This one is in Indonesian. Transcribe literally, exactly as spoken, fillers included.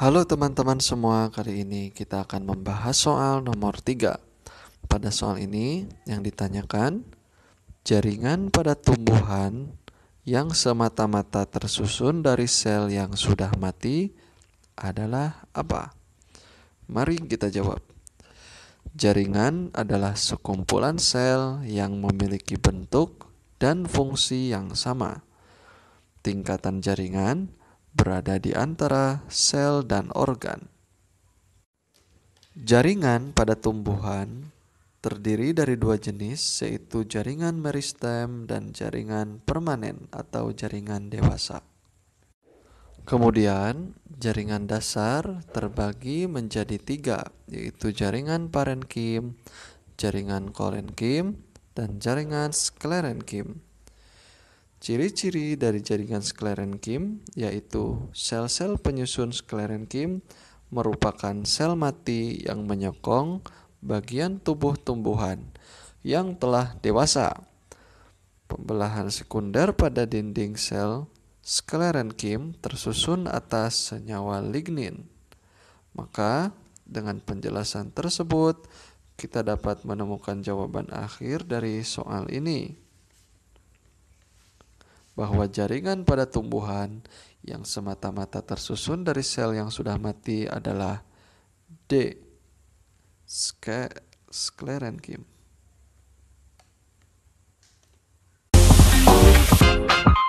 Halo teman-teman semua, kali ini kita akan membahas soal nomor tiga. Pada soal ini yang ditanyakan, jaringan pada tumbuhan yang semata-mata tersusun dari sel yang sudah mati adalah apa? Mari kita jawab. Jaringan adalah sekumpulan sel yang memiliki bentuk dan fungsi yang sama. Tingkatan jaringan berada di antara sel dan organ. Jaringan pada tumbuhan terdiri dari dua jenis, yaitu jaringan meristem dan jaringan permanen atau jaringan dewasa. Kemudian, jaringan dasar terbagi menjadi tiga, yaitu jaringan parenkim, jaringan korenkim, dan jaringan sklerenkim. Ciri-ciri dari jaringan sklerenkim yaitu sel-sel penyusun sklerenkim merupakan sel mati yang menyokong bagian tubuh tumbuhan yang telah dewasa. Pembelahan sekunder pada dinding sel sklerenkim tersusun atas senyawa lignin. Maka dengan penjelasan tersebut kita dapat menemukan jawaban akhir dari soal ini, bahwa jaringan pada tumbuhan yang semata-mata tersusun dari sel yang sudah mati adalah D. Sklerenkim.